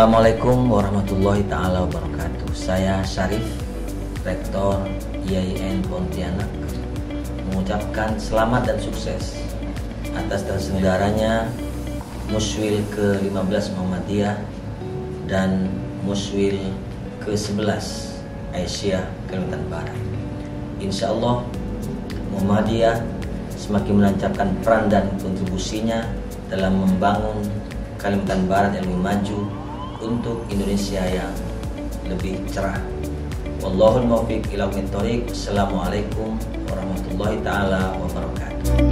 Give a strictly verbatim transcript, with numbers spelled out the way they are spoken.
Assalamualaikum warahmatullahi taala wabarakatuh. Saya Syarif, Rektor I A I N Pontianak, mengucapkan selamat dan sukses atas terselenggaranya Muswil ke lima belas Muhammadiyah dan Muswil ke sebelas Aisyah Kalimantan Barat. Insya Allah Muhammadiyah semakin menancapkan peran dan kontribusinya dalam membangun Kalimantan Barat yang lebih maju untuk Indonesia yang lebih cerah. Wallahul muwaffiq ila aqwamit thoriq. Assalamualaikum warahmatullahi taala wabarakatuh.